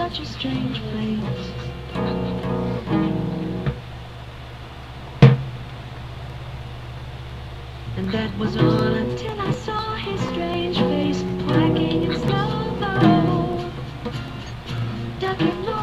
such a strange place. And that was all until I saw his strange face, quacking in slow-mo, ducking low.